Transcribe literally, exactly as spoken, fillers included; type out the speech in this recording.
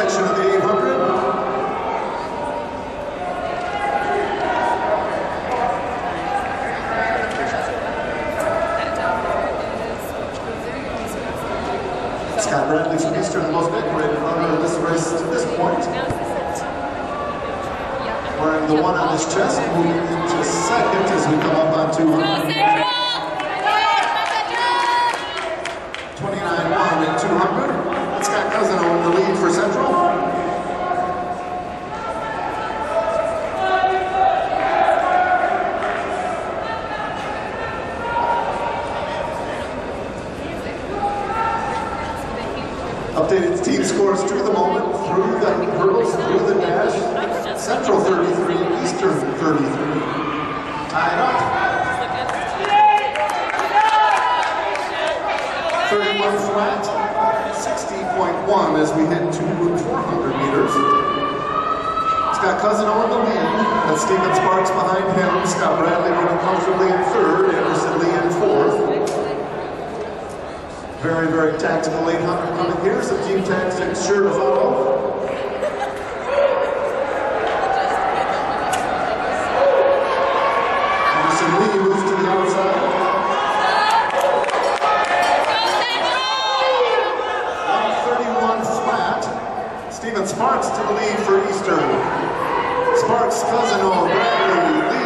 section of the eight hundred. Scott Bradley from Eastern, the most decorated runner of this race to this point. Wearing the one on his chest, moving into second as we come up on two hundred. twenty-nine one and two hundred. Scott Cousino in the lead for Central. Updated team scores through the moment, through the hurdles, through the dash. Central thirty-three, Eastern thirty-three. Tied up. thirty-one flat, sixty point one as we head to four hundred meters. Scott Cousino in the lead. That's Steven Sparks behind him. Scott Bradley running comfortably in third. Anderson Lee in fourth. Very, very tactical eight hundred coming here. Some team tactics sure to follow. Anderson Lee moves to the outside. one thirty-one flat. Steven Sparks to the lead for Eastern. Sparks, Cousino, Bradley, Lee.